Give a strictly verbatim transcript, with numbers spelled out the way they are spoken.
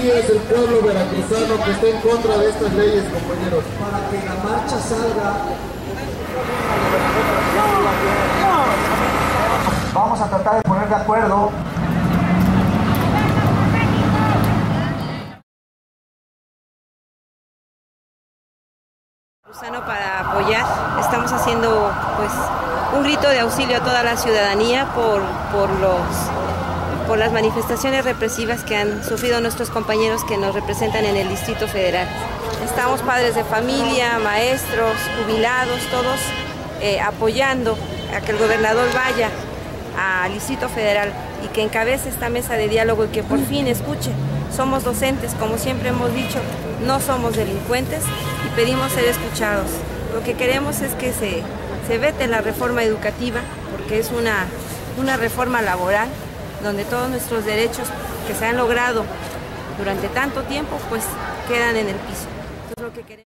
sí es el pueblo veracruzano que está en contra de estas leyes, compañeros. Para que la marcha salga. Vamos a tratar de poner de acuerdo. Para apoyar, estamos haciendo pues un grito de auxilio a toda la ciudadanía por, por, los, por las manifestaciones represivas que han sufrido nuestros compañeros que nos representan en el Distrito Federal. Estamos padres de familia, maestros, jubilados, todos eh, apoyando a que el gobernador vaya al Distrito Federal y que encabece esta mesa de diálogo y que por fin escuche. Somos docentes, como siempre hemos dicho, no somos delincuentes y pedimos ser escuchados. Lo que queremos es que se, se vete la reforma educativa, porque es una, una reforma laboral donde todos nuestros derechos que se han logrado durante tanto tiempo pues quedan en el piso. Eso es lo que queremos.